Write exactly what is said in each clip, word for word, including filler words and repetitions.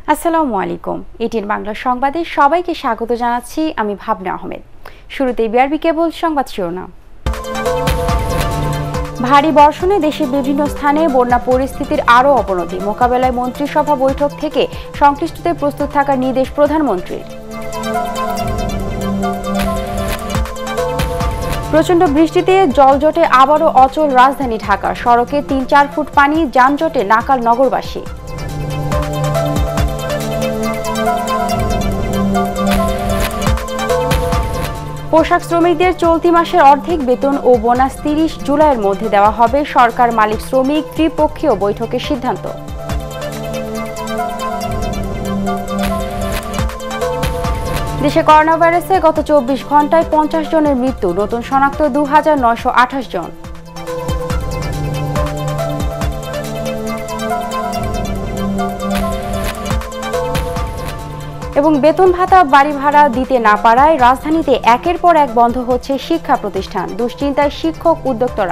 আসসালামু আলাইকুম। এটিএন বাংলা সংবাদে সবাইকে স্বাগত জানাচ্ছি আমি ভাবনা আহমেদ। শুরুতেই বিআরবি কেবল সংবাদ শিরোনাম। ভারী বর্ষণে দেশের বিভিন্ন স্থানে বন্যা পরিস্থিতির আরও অবনতি, মোকাবেলায় মন্ত্রিসভা বৈঠক থেকে সংশ্লিষ্টদের প্রস্তুত থাকার নির্দেশ প্রধানমন্ত্রীর। প্রচণ্ড বৃষ্টিতে জলজটে আবারও অচল রাজধানী ঢাকা, সড়কে তিন চার ফুট পানি, যানজটে নাকাল নগরবাসী। পোশাক শ্রমিকদের চলতি মাসের অর্ধেক বেতন ও বোনাস তিরিশ জুলাইয়ের মধ্যে দেওয়া হবে, সরকার মালিক শ্রমিক ত্রিপক্ষীয় বৈঠকের সিদ্ধান্ত। দেশে করোনা ভাইরাসে গত চব্বিশ ঘন্টায় পঞ্চাশ জনের মৃত্যু, নতুন শনাক্ত দু হাজার নয়শো আঠাশ জন। এবং বেতন ভাতা বাড়ি ভাড়া দিতে না পারায় রাজধানীতে একের পর এক বন্ধ হচ্ছে শিক্ষা প্রতিষ্ঠান, দুশ্চিন্তায় শিক্ষক উদ্যোক্তারা।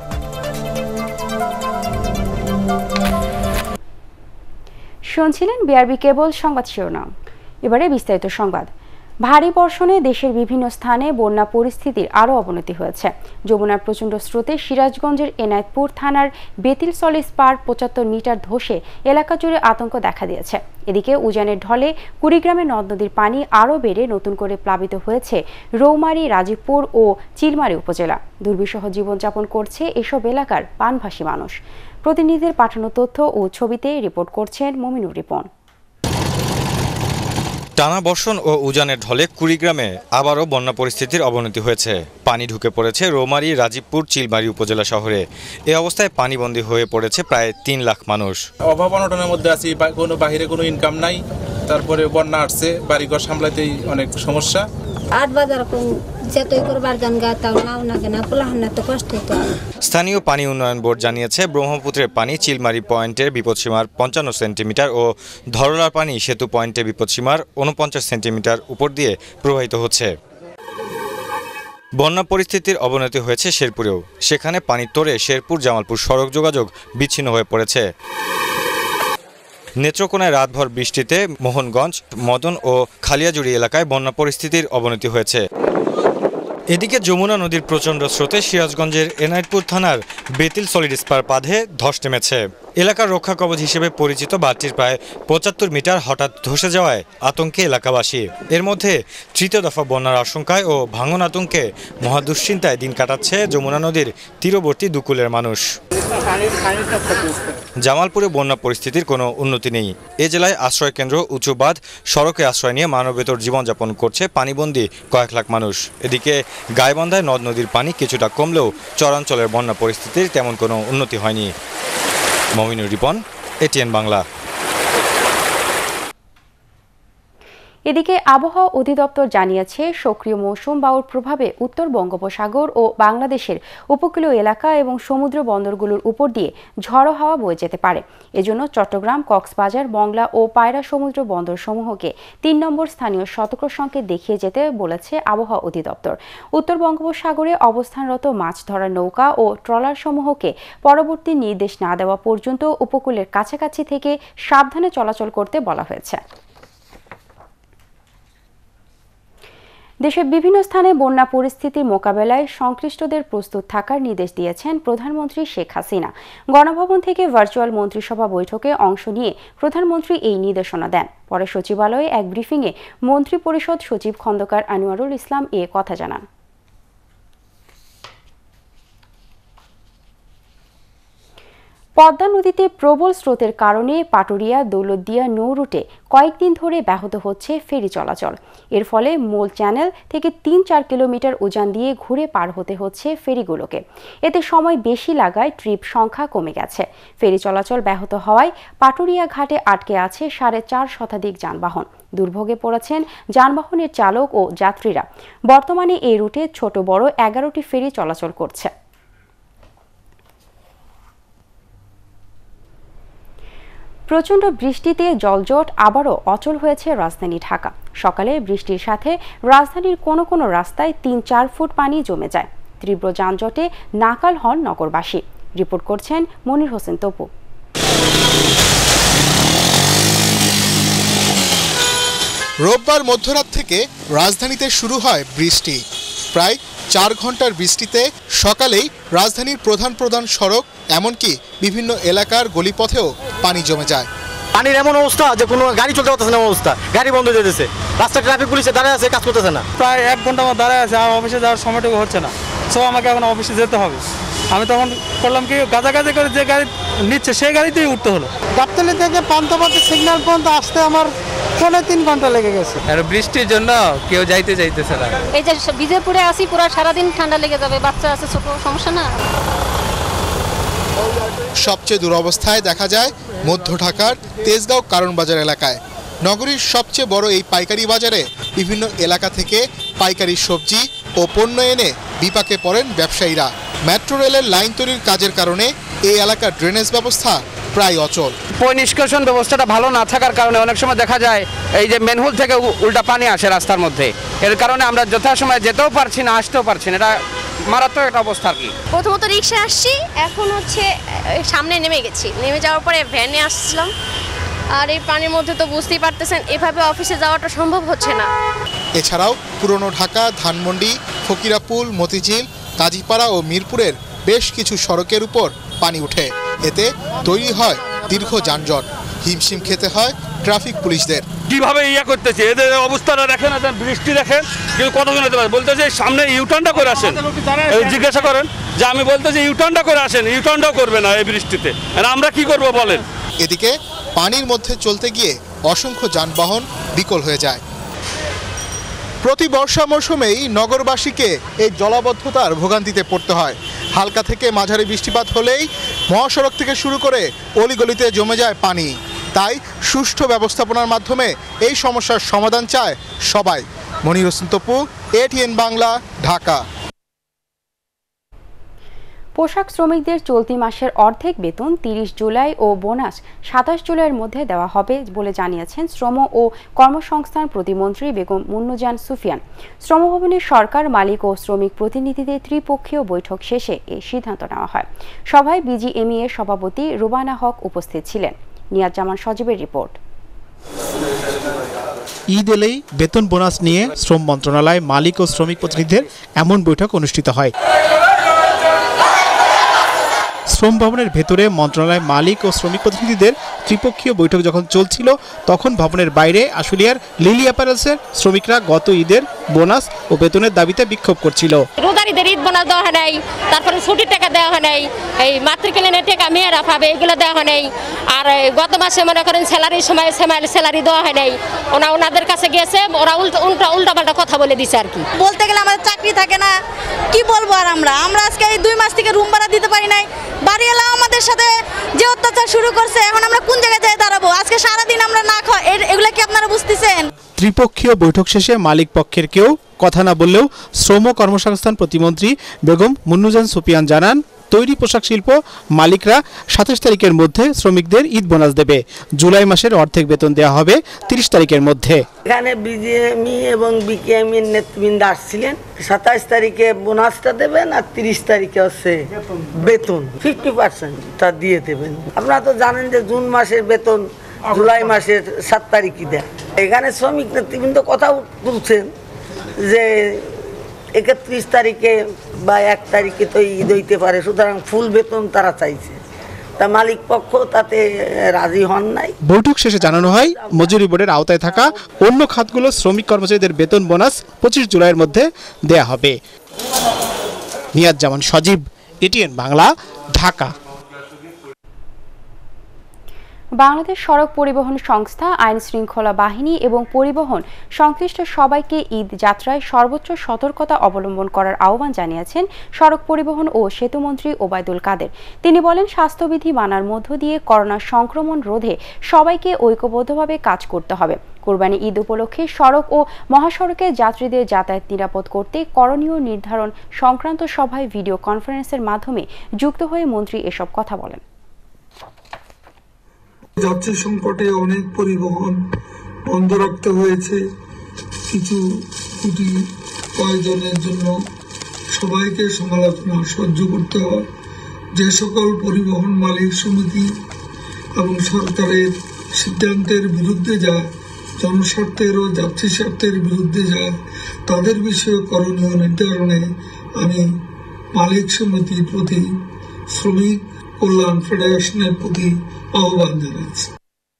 শুনছিলেন বিআরবি কেবল সংবাদ শিরোনাম। এবারে বিস্তারিত সংবাদ। ভারী বর্ষণে দেশের বিভিন্ন স্থানে বন্যা পরিস্থিতির আরও অবনতি হয়েছে। যমুনার প্রচণ্ড স্রোতে সিরাজগঞ্জের এনায়েতপুর থানার বেতিলসলিস পার পঁচাত্তর মিটার ধসে এলাকা জুড়ে আতঙ্ক দেখা দিয়েছে। এদিকে উজানের ঢলে কুড়িগ্রামে নদ নদীর পানি আরও বেড়ে নতুন করে প্লাবিত হয়েছে রৌমারী, রাজীবপুর ও চিলমারী উপজেলা। দুর্বিষহ জীবনযাপন করছে এসব এলাকার বানভাসী মানুষ। প্রতিনিধিদের পাঠানো তথ্য ও ছবিতে রিপোর্ট করছেন মমিনুর রিপন। টানা বর্ষণ ও উজানের ঢলে কুড়িগ্রামে আবারও বন্যা পরিস্থিতির অবনতি হয়েছে। পানি ঢুকে পড়েছে রৌমারী, রাজীবপুর, চিলমারী উপজেলা শহরে। এই অবস্থায় পানিবন্দী হয়ে পড়েছে প্রায় তিন লাখ মানুষ। অভাব অনটনের মধ্যে আছি, কোনো বাহিরে কোনো ইনকাম নাই, তারপরে বন্যা আসছে, বাড়িঘর সামলাতেই অনেক সমস্যা। আট বাজার যেতই করবার গান গাতাও নাও না কেনা পোলাহান্না তো কষ্ট হতো। স্থানীয় পানি উন্নয়ন বোর্ড জানিয়েছে, ব্রহ্মপুত্রের পানি চিলমারী পয়েন্টের বিপদসীমার পঞ্চান্ন সেন্টিমিটার ও ধরলার পানি সেতু পয়েন্টের বিপদসীমার উনপঞ্চাশ সেন্টিমিটার উপর দিয়ে প্রবাহিত হচ্ছে। বন্যা পরিস্থিতির অবনতি হয়েছে শেরপুরেও। সেখানে পানি তোড়ে শেরপুর জামালপুর সড়ক যোগাযোগ বিচ্ছিন্ন হয়ে পড়েছে। নেত্রকোনায় রাতভর বৃষ্টিতে মোহনগঞ্জ, মদন ও খালিয়াজুড়ি এলাকায় বন্যা পরিস্থিতির অবনতি হয়েছে। এদিকে যমুনা নদীর প্রচণ্ড স্রোতে সিরাজগঞ্জের এনায়েতপুর থানার বেতিল সলিড স্পার বাঁধে ধস নেমেছে। এলাকার রক্ষা কবচ হিসেবে পরিচিত বাঁধটির প্রায় পঁচাত্তর মিটার হঠাৎ ধসে যাওয়ায় আতঙ্কে এলাকাবাসী। এর মধ্যে তৃতীয় দফা বন্যার আশঙ্কায় ও ভাঙন আতঙ্কে মহা দুশ্চিন্তায় দিন কাটাচ্ছে যমুনা নদীর তীরবর্তী দুকুলের মানুষ। জামালপুরে বন্যা পরিস্থিতির কোনো উন্নতি নেই। এ জেলায় আশ্রয়কেন্দ্র, উঁচু বাঁধ, সড়কে আশ্রয় নিয়ে মানবেতর জীবনযাপন করছে পানিবন্দী কয়েক লাখ মানুষ। এদিকে গাইবান্ধায় নদ নদীর পানি কিছুটা কমলেও চরাঞ্চলের বন্যা পরিস্থিতির তেমন কোনো উন্নতি হয়নি। মমিনুর রিপন, এটিএন বাংলা। এদিকে আবহাওয়া অধিদপ্তর জানিয়েছে, সক্রিয় মৌসুম বায়ুর প্রভাবে উত্তর বঙ্গোপসাগর ও বাংলাদেশের উপকূলীয় এলাকা এবং সমুদ্র বন্দরগুলোর উপর দিয়ে ঝড়ো হাওয়া বয়ে যেতে পারে। এজন্য চট্টগ্রাম, কক্সবাজার, মংলা ও পায়রা সমুদ্র বন্দরসমূহকে তিন নম্বর স্থানীয় সতর্ক সংকেত দেখিয়ে যেতে বলেছে আবহাওয়া অধিদপ্তর। উত্তর বঙ্গোপসাগরে অবস্থানরত মাছ ধরার নৌকা ও ট্রলারসমূহকে পরবর্তী নির্দেশ না দেওয়া পর্যন্ত উপকূলের কাছাকাছি থেকে সাবধানে চলাচল করতে বলা হয়েছে। দেশের বিভিন্ন স্থানে বন্যা পরিস্থিতি মোকাবেলায় সংশ্লিষ্টদের প্রস্তুত থাকার নির্দেশ দিয়েছেন প্রধানমন্ত্রী শেখ হাসিনা। গণভবন থেকে ভার্চুয়াল মন্ত্রিসভা বৈঠকে অংশ নিয়ে প্রধানমন্ত্রী এই নির্দেশনা দেন। পরে সচিবালয়ে এক ব্রিফিংয়ে মন্ত্রিপরিষদ সচিব খন্দকার আনোয়ারুল ইসলাম এ কথা জানান। পদ্মা নদীতে প্রবল স্রোতের কারণে পাটুরিয়া, দৌলতদিয়া নৌ রুটে কয়েকদিন ধরে ব্যাহত হচ্ছে ফেরি চলাচল। এর ফলে মূল চ্যানেল থেকে তিন চার কিলোমিটার উজান দিয়ে ঘুরে পার হতে হচ্ছে ফেরিগুলোকে। এতে সময় বেশি লাগায় ট্রিপ সংখ্যা কমে গেছে। ফেরি চলাচল ব্যাহত হওয়ায় পাটুরিয়া ঘাটে আটকে আছে সাড়ে চার শতাধিক যানবাহন। দুর্ভোগে পড়েছেন যানবাহনের চালক ও যাত্রীরা। বর্তমানে এই রুটে ছোট বড় এগারোটি ফেরি চলাচল করছে। প্রচণ্ড বৃষ্টিতে জলজট আবারও অচল হয়েছে রাজধানী ঢাকা। সকালে বৃষ্টির সাথে রাজধানীর কোনো কোনো রাস্তায় তিন চার ফুট পানি জমে যায়। তীব্র যানজটে নাকাল হন নগরবাসী। রিপোর্ট করছেন মনির হোসেন তপু। রোববার মধ্যরাত থেকে রাজধানীতে শুরু হয় বৃষ্টি। প্রায় চার ঘন্টার বৃষ্টিতে সকালেই রাজধানীর প্রধান প্রধান সড়ক এমনকি বিভিন্ন এলাকার গলিপথেও পানি জমে যায়। পানির এমন অবস্থা যে কোনো গাড়ি চলতে পারতেছে না, অবস্থা গাড়ি বন্ধ হয়ে যেতেছে, রাস্তায় ট্রাফিক পুলিশে দাঁড়ায় আছে, কাজ করতেছে না। প্রায় এক ঘন্টা আমার দাঁড়ায় আছে, আর অফিসে যাওয়ার সময়টুকু হচ্ছে না। সো আমাকে এখন অফিসে যেতে হবে। আমি তখন করলাম কি, গাজাগাজি করে যে গাড়ি নিচ্ছে সেই গাড়িতেই উঠতে হলো। গাবতলী থেকে পান্তাপাতি সিগন্যাল পর্যন্ত আসতে আমার পৌনে তিন ঘন্টা লেগে গেছে। আর বৃষ্টির জন্য কেউ যাইতে যাইতেছে না। এই যে বিজেপুরে আসি, পুরো সারাদিন ঠান্ডা লেগে যাবে, বাচ্চা আছে, ছোট, সমস্যা না। সবচেয়ে দুরবস্থায় দেখা যায় মধ্য ঢাকার তেজগাঁও কারণ বাজার এলাকায়। নগরীর সবচেয়ে বড় এই পাইকারি বাজারে বিভিন্ন এলাকা থেকে পাইকারি সবজি ও পণ্য এনে বিপাকে পড়েন ব্যবসায়ীরা। মেট্রো রেলের লাইন তৈরির কাজের কারণে এই এলাকার ড্রেনেজ ব্যবস্থা প্রায় অচল। পরিষ্কার ব্যবস্থাটা ভালো না থাকার কারণে অনেক সময় দেখা যায় এই যে ম্যানহোল থেকে উল্টা পানি আসে রাস্তার মধ্যে, এর কারণে আমরা যথাসময়ে যেতেও পারছি না, আসতেও পারছি না। এটা মারাত্মক একটা অবস্থা আর কি। প্রথমত রিক্সা আসছি, এখন হচ্ছে সামনে নেমে গেছি, নেমে যাওয়ার পরে ভ্যানে আসছিলাম। আর এই পানির মধ্যে তো বুঝতেই পারতেছেন, এভাবে অফিসে যাওয়াটা সম্ভব হচ্ছে না। এছাড়াও পুরনো ঢাকা, ধানমন্ডি, ফকিরাপুল, মতিঝিল, কাজীপাড়া ও মিরপুরের বেশ কিছু সড়কের উপর পানি ওঠে। এতে তৈরি হয় দীর্ঘ যানজট, হিমশিম খেতে হয় ট্রাফিক পুলিশদের। কিভাবে ইয়া করতেছে, এদের অবস্থাটা দেখেন, বৃষ্টি দেখেন, কিন্তু কতজন হতে পারে বলতেছে সামনে ইউটার্নটা করে আসেন। জিজ্ঞাসা করেন যে আমি বলতেছি ইউটার্নটা করে আসেন, ইউটার্নটাও করবে না এই বৃষ্টিতে, আমরা কি করব বলেন। এদিকে পানির মধ্যে চলতে গিয়ে অসংখ্য যানবাহন বিকল হয়ে যায়। প্রতি বর্ষা মৌসুমেই নগরবাসীকে এই জলাবদ্ধতার ভোগান্তিতে পড়তে হয়। হালকা থেকে মাঝারি বৃষ্টিপাত হলেই মহাসড়ক থেকে শুরু করে অলিগলিতে জমে যায় পানি। তাই সুষ্ঠু ব্যবস্থাপনার মাধ্যমে এই সমস্যার সমাধান চায় সবাই। মনির হোসেন তপু, এটিএন বাংলা, ঢাকা। পোশাক শ্রমিকদের চলতি মাসের অর্ধেক বেতন তিরিশ জুলাই ও বোনাস সাতাশ জুলাইয়ের মধ্যে দেওয়া হবে বলে জানিয়েছেন শ্রম ও কর্মসংস্থান প্রতিমন্ত্রী বেগম মুন্নুজান সুফিয়ান। শ্রমভবনের সরকার, মালিক ও শ্রমিক প্রতিনিধিদের ত্রিপক্ষীয় বৈঠক শেষে এই সিদ্ধান্ত নেওয়া হয়। সভায় বিজিএমইএ এর সভাপতি রুবানা হক উপস্থিত ছিলেন। নিয়াজ জামান সজীবের রিপোর্ট। ঈদ এলেই বেতন বোনাস নিয়ে শ্রম মন্ত্রণালয়, মালিক ও শ্রমিক প্রতিনিধিদের এমন বৈঠক অনুষ্ঠিত হয়। শ্রম ভবনের ভেতরে মন্ত্রণালয়, মালিক ও শ্রমিক প্রতিনিধিদের ত্রিপক্ষীয় বৈঠক যখন চলছিল, তখন ভবনের বাইরে আশুলিয়ার লিলি অ্যাপারেলসের শ্রমিকরা গত ঈদের বোনাস ও বেতনের দাবিতে বিক্ষোভ করছিল। রোজারিদের ঈদ বোনাস দেওয়া হয় নাই, তারপরে ছুটির টাকা দেওয়া হয় নাই, এই মাতৃকল্যাণের টাকা মেয়েরা পাবে এগুলো দেওয়া হয় নাই। আর গত মাসে মনে করেন স্যালারির সময় স্যালারি দেওয়া হয় নাই, ওনা ওনাদের কাছে গিয়েছে, ওরা উল্টা উল্টা উল্টাপাল্টা কথা বলে দিছে আর কি। বলতে গেলে আমাদের চাকরি থাকে না, কি বলবো আর আমরা আমরা আজকে এই দুই মাস থেকে রুম ভাড়া দিতে পারি নাই। বাড়িওয়ালা আমাদের সাথে যে অত্যাচার শুরু করছে, এখন আমরা কোন জায়গায় যাই দাঁড়াবো? আজকে সারাদিন আমরা না খাওয়া, এগুলা কি আপনারা বুঝতেছেন? ত্রিপক্ষীয় বৈঠক শেষে মালিক পক্ষের কেউ কথা না বললেও শ্রম কর্মসংস্থান প্রতিমন্ত্রী বেগম মুন্নুজান সুফিয়ান জানান, তৈরি পোশাক শিল্প মালিকরা সাতাশ তারিখের মধ্যে শ্রমিকদের ঈদ বোনাস দেবে। জুলাই মাসের অর্ধেক বেতন দেওয়া হবে তিরিশ তারিখের মধ্যে। এখানে বিজিএমই এবং বিকেএমই নেতৃবৃন্দ আসছিলেন। সাতাশ তারিখে বোনাসটা দেবেন আর তিরিশ তারিখে হচ্ছে বেতন ফিফটি পার্সেন্টটা দিয়ে দেবেন। আপনারা তো জানেন যে জুন মাসের বেতন জুলাই মাসের সাত তারিখই দেয়। এখানে শ্রমিক নেতৃবৃন্দ কথা তুলছেন যে একত্রিশ তারিখে বা এক তারিখে তো ঈদ হইতে পারে, সুতরাং ফুল বেতন তারা চাইছে, তা মালিক পক্ষ তাতে রাজি হন নাই। বৈঠক শেষে জানানো হয়, মজুরি বোর্ডের আওতায় থাকা অন্য খাতগুলো শ্রমিক কর্মচারীদের বেতন বোনাস পঁচিশ জুলাইয়ের মধ্যে দেয়া হবে। নিয়াজ জামান সজীব, এটিএন বাংলা, ঢাকা। বাংলাদেশ সড়ক পরিবহন সংস্থা, আইন শৃঙ্খলা বাহিনী এবং পরিবহন সংশ্লিষ্ট সবাইকে ঈদ যাত্রায় সর্বোচ্চ সতর্কতা অবলম্বন করার আহ্বান জানিয়েছেন সড়ক পরিবহন ও সেতুমন্ত্রী ওবায়দুল কাদের। তিনি বলেন, স্বাস্থ্যবিধি মানার মধ্য দিয়ে করোনা সংক্রমণ রোধে সবাইকে ঐক্যবদ্ধভাবে কাজ করতে হবে। কোরবানি ঈদ উপলক্ষে সড়ক ও মহাসড়কে যাত্রীদের যাতায়াত নিরাপদ করতে করণীয় নির্ধারণ সংক্রান্ত সভায় ভিডিও কনফারেন্সের মাধ্যমে যুক্ত হয়ে মন্ত্রী এসব কথা বলেন। যাত্রী সংকটে অনেক পরিবহন বন্ধ রাখতে হয়েছে। কিছু কোটি কয়েকজনের জন্য সবাইকে সমালোচনা সহ্য করতে হয়। যে সকল পরিবহন মালিক সমিতি এবং সরকারের সিদ্ধান্তের বিরুদ্ধে যায় জনস্বার্থের ও যাত্রী স্বার্থের বিরুদ্ধে যায় তাদের বিষয়ে করণীয় নির্ধারণে আমি মালিক সমিতির প্রতি, শ্রমিক কল্যাণ ফেডারেশনের প্রতি আহ্বান জানাচ্ছি।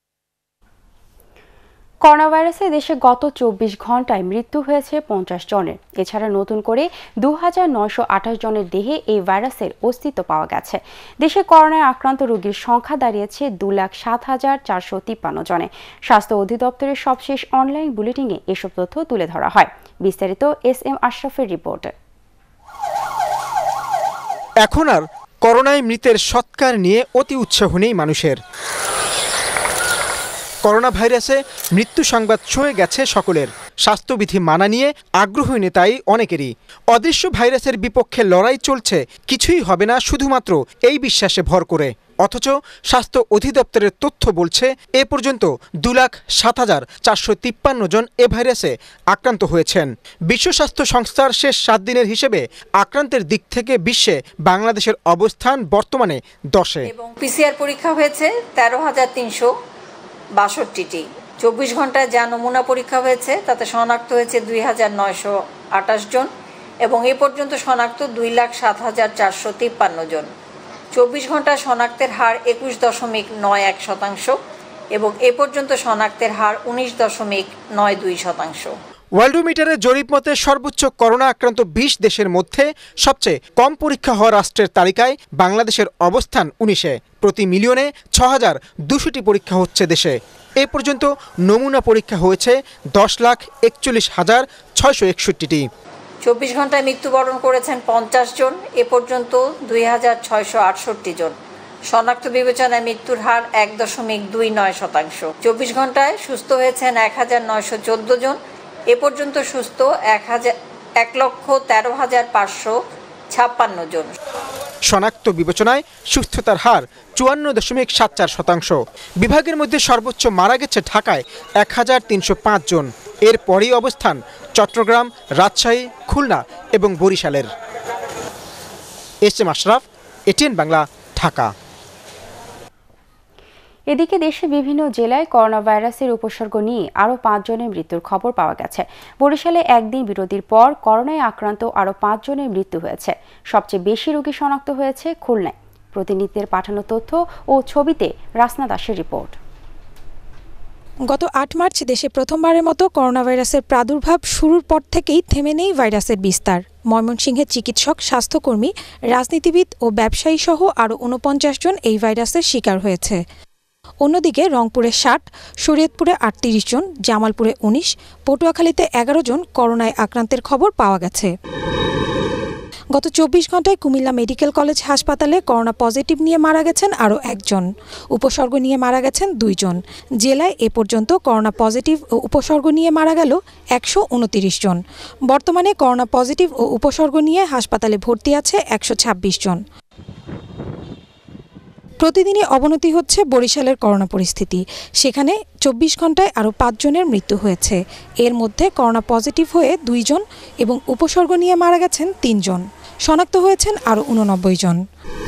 করোনা ভাইরাসে দেশে গত চব্বিশ ঘন্টায় মৃত্যু হয়েছে পঞ্চাশ জনের। এছাড়া নতুন করে দু হাজার নয়শো আঠাশ জনের দেহে এই ভাইরাসের অস্তিত্ব পাওয়া গেছে। দেশে করোনায় আক্রান্ত রোগীর সংখ্যা দাঁড়িয়েছে দু লাখ সাত হাজার চারশো তিপ্পান্ন জনে। স্বাস্থ্য অধিদপ্তরের সবশেষ অনলাইন বুলেটিনে এসব তথ্য তুলে ধরা হয়। বিস্তারিত এস এম আশরাফের রিপোর্টে। এখন আর করোনায় মৃতের সৎকার নিয়ে অতি উৎসাহ নেই মানুষের। করোনা ভাইরাসে মৃত্যু সংবাদ ছুঁয়ে গেছে সকলের। স্বাস্থ্যবিধি মানা নিয়ে আগ্রহী নেতাই অনেকেরই। অদৃশ্য ভাইরাসের বিপক্ষে লড়াই চলছে, কিছুই হবে না শুধুমাত্র এই বিশ্বাসে ভর করে। অথচ স্বাস্থ্য অধিদপ্তরের তথ্য বলছে এ পর্যন্ত দু লাখ সাত হাজার চারশো তিপ্পান্ন জন এ ভাইরাসে আক্রান্ত হয়েছেন। বিশ্ব স্বাস্থ্য সংস্থার শেষ সাত দিনের হিসেবে আক্রান্তের দিক থেকে বিশ্বে বাংলাদেশের অবস্থান বর্তমানে দশে। এবং পিসিআর পরীক্ষা হয়েছে তেরো হাজার তিনশো বাষট্টিটি। চব্বিশ ঘন্টায় যা নমুনা পরীক্ষা হয়েছে তাতে শনাক্ত হয়েছে দুই হাজার নয়শো আঠাশ জন এবং এ পর্যন্ত শনাক্ত দুই লাখ সাত হাজার চারশো তিপ্পান্ন জন। চব্বিশ ঘন্টায় শনাক্তের হার একুশ দশমিক নয় এক শতাংশ এবং এ পর্যন্ত শনাক্তের হার উনিশ দশমিক নয় দুই শতাংশ। ওয়ার্ল্ডোমিটারের জরিপ মতে সর্বোচ্চ করোনা আক্রান্ত বিশ দেশের মধ্যে সবচেয়ে কম পরীক্ষা হওয়া রাষ্ট্রের তালিকায় বাংলাদেশের অবস্থান উনিশে। প্রতি মিলিয়নে ছ হাজার দুশোটি পরীক্ষা হচ্ছে দেশে। এ পর্যন্ত নমুনা পরীক্ষা হয়েছে দশ লাখ একচল্লিশ হাজার ছয়শো একষট্টিটি। চব্বিশ ঘন্টায় মৃত্যুবরণ করেছেন পঞ্চাশ জন, এ পর্যন্ত দুই হাজার ছয়শো আটষট্টি জন। শনাক্ত বিবেচনায় মৃত্যুর হার এক দশমিক দুই নয় শতাংশ। চব্বিশ ঘন্টায় সুস্থ হয়েছেন এক হাজার নয়শো চোদ্দ জন, এ পর্যন্ত সুস্থ এক হাজার এক লক্ষ তেরো হাজার পাঁচশো ছাপ্পান্ন জন। শনাক্ত বিবেচনায় সুস্থতার হার চুয়ান্ন দশমিক সাত চার শতাংশ। বিভাগের মধ্যে সর্বোচ্চ মারা গেছে ঢাকায় এক হাজার তিনশো পাঁচ জন। এরপরই অবস্থান চট্টগ্রাম, রাজশাহী, খুলনা এবং বরিশালের। S M Ashraf, ATN Bangla, Dhaka. এদিকে দেশে বিভিন্ন জেলায় করোনা ভাইরাসের উপসর্গ নিয়ে আরও পাঁচজনের মৃত্যুর খবর পাওয়া গেছে। বরিশালে একদিন বিরতির পর করোনায় আক্রান্ত আরও পাঁচজনের মৃত্যু হয়েছে। সবচেয়ে বেশি রোগী শনাক্ত হয়েছে খুলনায়। প্রতিনিধিদের পাঠানো তথ্য ও ছবিতে রাসনা দাসের রিপোর্ট। গত আট মার্চ দেশে প্রথমবারের মতো করোনা ভাইরাসের প্রাদুর্ভাব শুরুর পর থেকেই থেমে নেই ভাইরাসের বিস্তার। ময়মনসিংহের চিকিৎসক, স্বাস্থ্যকর্মী, রাজনীতিবিদ ও ব্যবসায়ী সহ আরও ঊনপঞ্চাশ জন এই ভাইরাসের শিকার হয়েছে। অন্যদিকে রংপুরে ষাট, শরীয়তপুরে আটত্রিশ জন, জামালপুরে উনিশ, পটুয়াখালীতে এগারো জন করোনায় আক্রান্তের খবর পাওয়া গেছে। গত চব্বিশ ঘন্টায় কুমিল্লা মেডিকেল কলেজ হাসপাতালে করোনা পজিটিভ নিয়ে মারা গেছেন আরও একজন। উপসর্গ নিয়ে মারা গেছেন দুইজন। জেলায় এ পর্যন্ত করোনা পজিটিভ ও উপসর্গ নিয়ে মারা গেল একশো উনতিরিশ জন। বর্তমানে করোনা পজিটিভ ও উপসর্গ নিয়ে হাসপাতালে ভর্তি আছে একশো ছাব্বিশ জন। প্রতিদিনই অবনতি হচ্ছে বরিশালের করোনা পরিস্থিতি। সেখানে চব্বিশ ঘন্টায় আরও পাঁচজনের মৃত্যু হয়েছে। এর মধ্যে করোনা পজিটিভ হয়ে দুইজন এবং উপসর্গ নিয়ে মারা গেছেন তিনজন। শনাক্ত হয়েছেন আরও উননব্বই জন।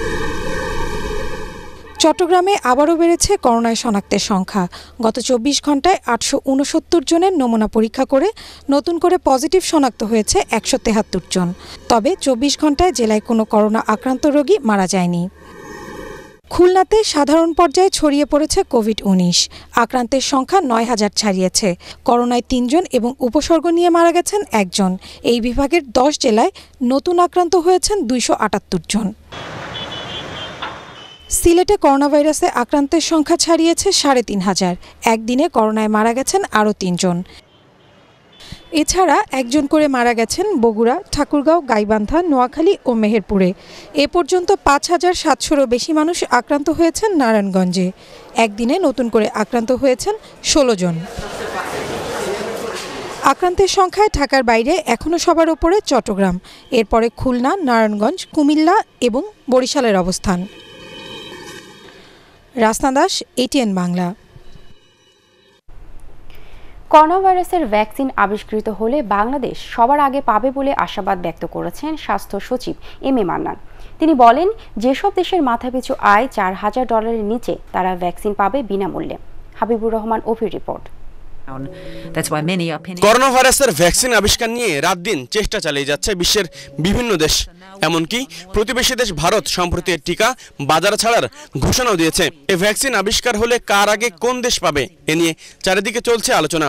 চট্টগ্রামে আবারও বেড়েছে করোনায় শনাক্তের সংখ্যা। গত চব্বিশ ঘন্টায় আটশো উনসত্তর জনের নমুনা পরীক্ষা করে নতুন করে পজিটিভ শনাক্ত হয়েছে একশো তেহাত্তর জন। তবে চব্বিশ ঘন্টায় জেলায় কোনো করোনা আক্রান্ত রোগী মারা যায়নি। খুলনাতে সাধারণ পর্যায়ে ছড়িয়ে পড়েছে কোভিড উনিশ। আক্রান্তের সংখ্যা নয় হাজার ছাড়িয়েছে। করোনায় তিনজন এবং উপসর্গ নিয়ে মারা গেছেন একজন। এই বিভাগের দশ জেলায় নতুন আক্রান্ত হয়েছেন দুইশো আটাত্তর জন। সিলেটে করোনা ভাইরাসে আক্রান্তের সংখ্যা ছাড়িয়েছে সাড়ে তিন হাজার। একদিনে করোনায় মারা গেছেন আরও তিনজন। এছাড়া একজন করে মারা গেছেন বগুড়া, ঠাকুরগাঁও, গাইবান্ধা, নোয়াখালী ও মেহেরপুরে। এ পর্যন্ত পাঁচ হাজার সাতশোরও বেশি মানুষ আক্রান্ত হয়েছেন নারায়ণগঞ্জে। একদিনে নতুন করে আক্রান্ত হয়েছেন ষোলো জন। আক্রান্তের সংখ্যায় ঢাকার বাইরে এখনও সবার ওপরে চট্টগ্রাম, এরপরে খুলনা, নারায়ণগঞ্জ, কুমিল্লা এবং বরিশালের অবস্থান। রাসনা দাস, এটিএন বাংলা। করোনা ভাইরাসের ভ্যাকসিন আবিষ্কৃত হলে বাংলাদেশ সবার আগে পাবে বলে আশাবাদ ব্যক্ত করেছেন স্বাস্থ্য সচিব এম এ মান্নান। তিনি বলেন, যেসব দেশের মাথাপিছু আয় চার হাজার ডলারের নিচে তারা ভ্যাকসিন পাবে বিনামূল্যে। হাবিবুর রহমান অভির রিপোর্ট। করোনা ভাইরাসের ভ্যাকসিন আবিষ্কার নিয়ে রাত দিন চেষ্টা চালিয়ে যাচ্ছে বিশ্বের বিভিন্ন দেশ। এমনকি প্রতিবেশী দেশ ভারত সম্প্রতি এর টিকা বাজারে ছাড়ার ঘোষণাও দিয়েছে। এই ভ্যাকসিন আবিষ্কার হলে কার আগে কোন দেশ পাবে এ নিয়ে চারিদিকে চলছে আলোচনা।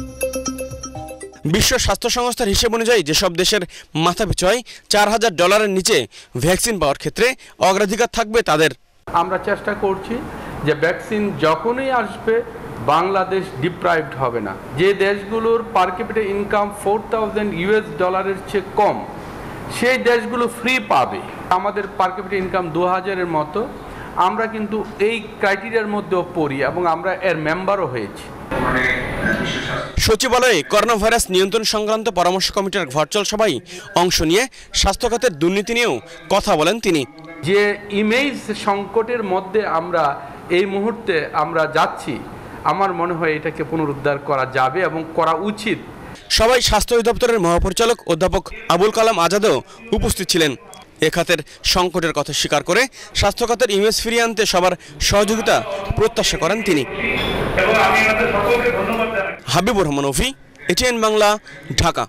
বিশ্ব স্বাস্থ্য সংস্থার হিসেব অনুযায়ী যেসব দেশের মাথাপিছু আয় চার হাজার ডলারের নিচে ভ্যাকসিন পাওয়ার ক্ষেত্রে অগ্রাধিকার থাকবে তাদের। আমরা চেষ্টা করছি যে ভ্যাকসিন যখনই আসবে বাংলাদেশ ডিপ্রাইভড হবে না। যে দেশগুলোর per capita income four thousand US ডলারের চেয়ে কম, সেই দেশগুলো ফ্রি পাবে। আমাদের পার ক্যাপিটা ইনকাম দু হাজারের মতো, আমরা কিন্তু এই ক্রাইটেরিয়ার মধ্যেও পড়ি এবং আমরা এর মেম্বারও হয়েছি। সচিবালয়ে করোনা ভাইরাস নিয়ন্ত্রণ সংক্রান্ত পরামর্শ কমিটির ভার্চুয়াল সভায় অংশ নিয়ে স্বাস্থ্য খাতের দুর্নীতি নিয়েও কথা বলেন তিনি। যে ইমেজ সংকটের মধ্যে আমরা এই মুহূর্তে আমরা যাচ্ছি, আমার মনে হয় এটাকে পুনরুদ্ধার করা যাবে এবং করা উচিত। সবাই স্বাস্থ্য অধিদপ্তরের মহাপরিচালক অধ্যাপক আবুল কালাম আজাদও উপস্থিত ছিলেন। এ খাতের সংকটের কথা স্বীকার করে স্বাস্থ্য খাতের ইমেজ ফিরিয়ে আনতে সবার সহযোগিতা প্রত্যাশা করেন তিনি। হাবিবুর রহমান অফি, এটিএন বাংলা, ঢাকা।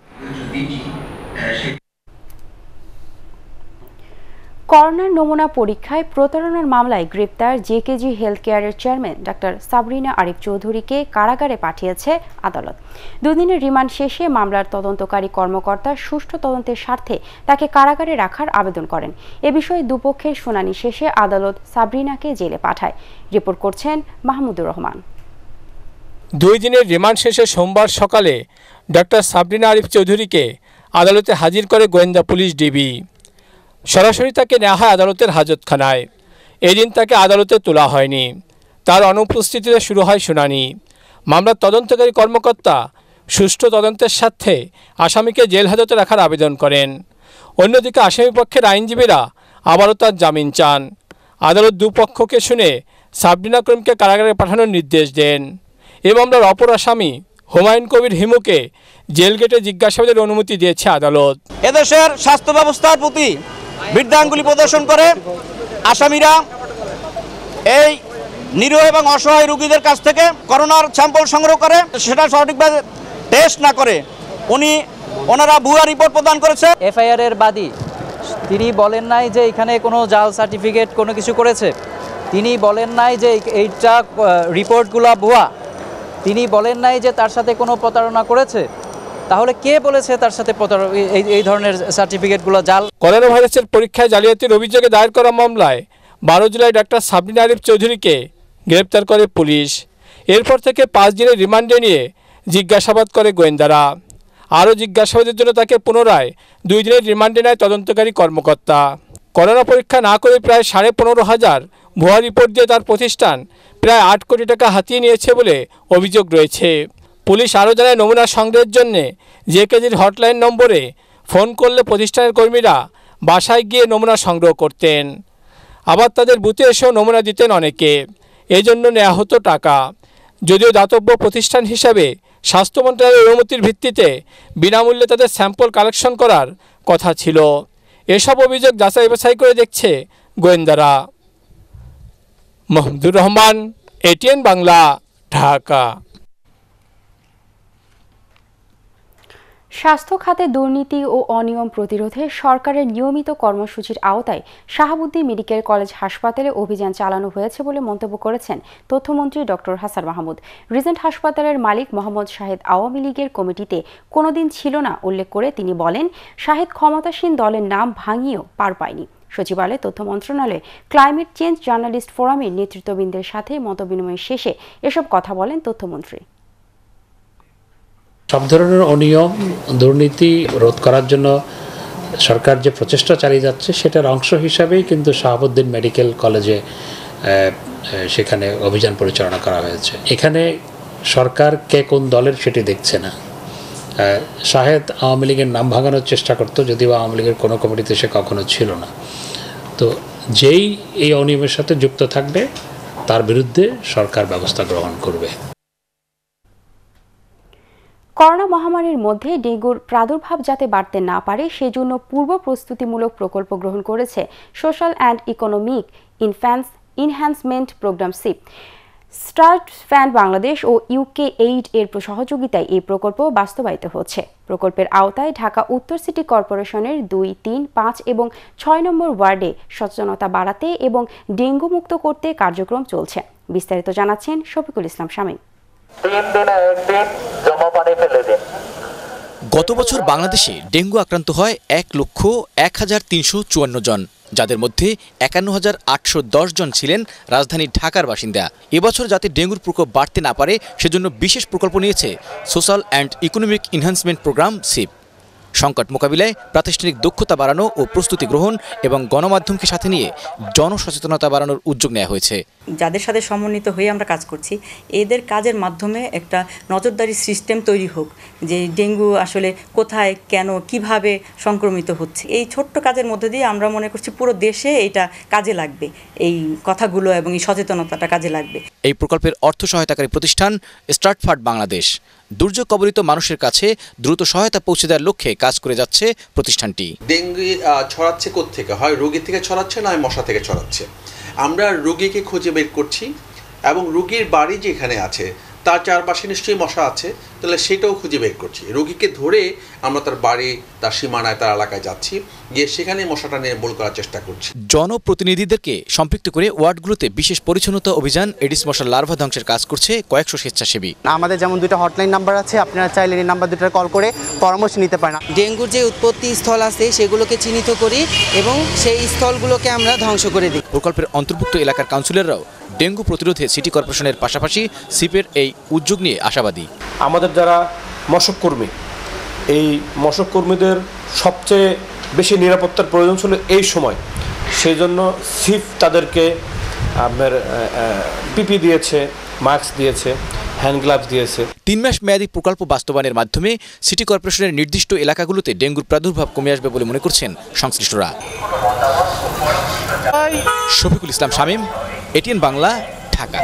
করোনার নমুনা পরীক্ষায় প্রতারণার মামলায় গ্রেপ্তার জেকেজি হেলথ কেয়ারের চেয়ারম্যান ডাক্তার সাবরিনা আরিফ চৌধুরীকে কারাগারে পাঠিয়েছে আদালত। দুদিনের রিমান্ড শেষে মামলার তদন্তকারী কর্মকর্তা সুষ্ঠু তদন্তের স্বার্থে তাকে কারাগারে রাখার আবেদন করেন। এ বিষয়ে দুপক্ষের শুনানি শেষে আদালত সাবরিনাকে জেলে পাঠায়। রিপোর্ট করছেন মাহমুদুর রহমান। দুই দিনের রিমান্ড শেষে সোমবার সকালে ডাক্তার সাবরিনা আরিফ চৌধুরীকে আদালতে হাজির করে গোয়েন্দা পুলিশ ডিবি। সরাসরি তাকে নেওয়া হয় আদালতের হাজতখানায়। এদিন তাকে আদালতে তোলা হয়নি। তার অনুপস্থিতিতে শুরু হয় শুনানি। মামলার তদন্তকারী কর্মকর্তা সুষ্ঠু তদন্তের স্বার্থে আসামিকে জেল হাজতে রাখার আবেদন করেন। অন্যদিকে আসামিপক্ষের আইনজীবীরা আবারও তার জামিন চান। আদালত দুপক্ষকে শুনে সাবরিনা করিমকে কারাগারে পাঠানোর নির্দেশ দেন। এ মামলার অপর আসামি হুমায়ুন কবির হিমুকে জেল গেটে জিজ্ঞাসাবাদের অনুমতি দিয়েছে আদালত। এদেশের স্বাস্থ্য ব্যবস্থার প্রতি বৃদ্ধাঙ্গুলি প্রদর্শন করে আসামিরা এই নিরীহ এবং অসহায় রোগীদের কাছ থেকে করোনার স্যাম্পল সংগ্রহ করে সেটা সঠিকভাবে টেস্ট না করে উনি ওনারা ভুয়া রিপোর্ট প্রদান করেছে। এফআইআর এর বাদী তিনি বলেন নাই যে এখানে কোনো জাল সার্টিফিকেট কোনো কিছু করেছে। তিনি বলেন নাই যে এইটা রিপোর্টগুলো ভুয়া। তিনি বলেন নাই যে তার সাথে কোনো প্রতারণা করেছে। তাহলে কে বলেছে তার সাথে এই ধরনের সার্টিফিকেটগুলো জাল? করোনা ভাইরাসের পরীক্ষায় জালিয়াতির অভিযোগে দায়ের করা মামলায় বারো জুলাই ডাক্তার সাবরিনা আরিফ চৌধুরীকে গ্রেপ্তার করে পুলিশ। এরপর থেকে পাঁচ দিনের রিমান্ডে নিয়ে জিজ্ঞাসাবাদ করে গোয়েন্দারা। আরও জিজ্ঞাসাবাদের জন্য তাকে পুনরায় দুই দিনের রিমান্ডে নেয় তদন্তকারী কর্মকর্তা। করোনা পরীক্ষা না করে প্রায় সাড়ে পনেরো হাজার ভুয়া রিপোর্ট দিয়ে তার প্রতিষ্ঠান প্রায় আট কোটি টাকা হাতিয়ে নিয়েছে বলে অভিযোগ রয়েছে। পুলিশ আরও জানায় নমুনা সংগ্রহের জন্যে জেকেজির হটলাইন নম্বরে ফোন করলে প্রতিষ্ঠানের কর্মীরা বাসায় গিয়ে নমুনা সংগ্রহ করতেন। আবার তাদের বুথে এসেও নমুনা দিতেন অনেকে। এজন্য নেওয়া হতো টাকা। যদিও দাতব্য প্রতিষ্ঠান হিসাবে স্বাস্থ্য মন্ত্রণালয়ের অনুমতির ভিত্তিতে বিনামূল্যে তাদের স্যাম্পল কালেকশন করার কথা ছিল। এসব অভিযোগ যাচাই বাছাই করে দেখছে গোয়েন্দারা। মাহমুদুর রহমান, এটিএন বাংলা, ঢাকা। স্বাস্থ্য খাতে দুর্নীতি ও অনিয়ম প্রতিরোধে সরকারের নিয়মিত কর্মসূচির আওতায় শাহাবুদ্দিন মেডিকেল কলেজ হাসপাতালে অভিযান চালানো হয়েছে বলে মন্তব্য করেছেন তথ্যমন্ত্রী ডক্টর হাসান মাহমুদ। রিজেন্ট হাসপাতালের মালিক মোহাম্মদ শাহেদ আওয়ামী লীগের কমিটিতে কোনোদিন ছিল না উল্লেখ করে তিনি বলেন, শাহেদ ক্ষমতাসীন দলের নাম ভাঙিয়েও পার পায়নি। সচিবালয়ে তথ্য মন্ত্রণালয়ে ক্লাইমেট চেঞ্জ জার্নালিস্ট ফোরামের নেতৃত্ববৃন্দের সাথে মতবিনিময় শেষে এসব কথা বলেন তথ্যমন্ত্রী। সব ধরনের অনিয়ম দুর্নীতি রোধ করার জন্য সরকার যে প্রচেষ্টা চালিয়ে যাচ্ছে সেটার অংশ হিসাবেই কিন্তু শাহাবুদ্দিন মেডিকেল কলেজে সেখানে অভিযান পরিচালনা করা হয়েছে। এখানে সরকার কে কোন দলের সেটি দেখছে না। শাহেদ আওয়ামী লীগের নাম ভাঙানোর চেষ্টা করতো, যদিও আওয়ামী লীগের কোনো কমিটিতে সে কখনো ছিল না। তো যেই এই অনিয়মের সাথে যুক্ত থাকবে তার বিরুদ্ধে সরকার ব্যবস্থা গ্রহণ করবে। করোনা মহামারীর মধ্যে ডেঙ্গুর প্রাদুর্ভাব যাতে বাড়তে না পারে সেজন্য পূর্ব প্রস্তুতিমূলক প্রকল্প গ্রহণ করেছে social and economic enhance enhancement programme SEEP. Start fund Bangladesh ও ইউকে এইড এর সহযোগিতায় এই প্রকল্প বাস্তবায়িত হচ্ছে। প্রকল্পের আওতায় ঢাকা উত্তর সিটি কর্পোরেশনের দুই, তিন, পাঁচ এবং ছয় নম্বর ওয়ার্ডে সচেতনতা বাড়াতে এবং ডেঙ্গু মুক্ত করতে কার্যক্রম চলছে। বিস্তারিত জানাচ্ছেন শফিকুল ইসলাম শামীম। গত বছর বাংলাদেশে ডেঙ্গু আক্রান্ত হয় এক লক্ষ এক হাজার তিনশো চুয়ান্ন জন, যাদের মধ্যে একান্ন হাজার আটশো দশ জন ছিলেন রাজধানী ঢাকার বাসিন্দা। এবছর যাতে ডেঙ্গুর প্রকোপ বাড়তে না পারে সেজন্য বিশেষ প্রকল্প নিয়েছে social and economic enhancement programme SEEP. সংকট মোকাবিলায় প্রাতিষ্ঠানিক দক্ষতা বাড়ানো ও প্রস্তুতি গ্রহণ এবং গণমাধ্যমকে সাথে নিয়ে জনসচেতনতা বাড়ানোর উদ্যোগ নেওয়া হয়েছে। যাদের সাথে সমন্বিত হয়ে আমরা কাজ করছি, এদের কাজের মাধ্যমে একটা নজরদারি সিস্টেম তৈরি হোক যে ডেঙ্গু আসলে কোথায়, কেন, কিভাবে সংক্রমিত হচ্ছে। এই ছোট্ট কাজের মধ্যে দিয়ে আমরা মনে করছি পুরো দেশে এটা কাজে লাগবে, এই কথাগুলো এবং এই সচেতনতাটা কাজে লাগবে। এই প্রকল্পের অর্থ সহায়তাকারী প্রতিষ্ঠান স্টার্ট ফান্ড বাংলাদেশ। দুর্যোগ কবলিত মানুষের কাছে দ্রুত সহায়তা পৌঁছে দেওয়ার লক্ষ্যে কাজ করে যাচ্ছে প্রতিষ্ঠানটি। ডেঙ্গু ছড়াচ্ছে কোত্থেকে? হয় রোগী থেকে ছড়াচ্ছে, নয় মশা থেকে ছড়াচ্ছে। আমরা রোগীকে খুঁজে বের করছি এবং রোগীর বাড়ি যেখানে আছে তার চারপাশে নিশ্চয়ই মশা আছে, তাহলে সেটাও খুঁজে বের করছি। রোগীকে ধরে আমরা তার বাড়ি, তার সীমানায়, তার এলাকায় যাচ্ছি, গিয়ে সেখানে মশাটা নির্মূল করার চেষ্টা করছি। জনপ্রতিনিধিদেরকে সম্পৃক্ত করে ওয়ার্ডগুলোতে বিশেষ পরিচ্ছন্নতা অভিযান, এডিস মশার লার্ভা ধ্বংসের কাজ করছে কয়েকশো স্বেচ্ছাসেবী। আমাদের যেমন দুটো হটলাইন নাম্বার আছে, আপনারা চাইলে এই নাম্বার দুটো কল করে পরামর্শ নিতে পারেন। ডেঙ্গুর যে উৎপত্তি স্থল আছে সেগুলোকে চিহ্নিত করি এবং সেই স্থলগুলোকে আমরা ধ্বংস করে দিই। প্রকল্পের অন্তর্ভুক্ত এলাকার কাউন্সিলররাও ডেঙ্গু প্রতিরোধে সিটি কর্পোরেশনের পাশাপাশি সিপের এই উদ্যোগ নিয়ে আশাবাদী। আমাদের যারা মশক কর্মী, এই মশক কর্মীদের সবচেয়ে বেশি নিরাপত্তার প্রয়োজন ছিল এই সময়, সেই জন্য সিপ তাদেরকে আপনার পিপি দিয়েছে, মাস্ক দিয়েছে, হ্যান্ড গ্লাভস দিয়েছে। তিন মাস মেয়াদী প্রকল্প বাস্তবায়নের মাধ্যমে সিটি কর্পোরেশনের নির্দিষ্ট এলাকাগুলোতে ডেঙ্গুর প্রাদুর্ভাব কমে আসবে বলে মনে করছেন সংশ্লিষ্টরা। শফিকুল ইসলাম শামীম, এটিএন বাংলা, ঢাকা।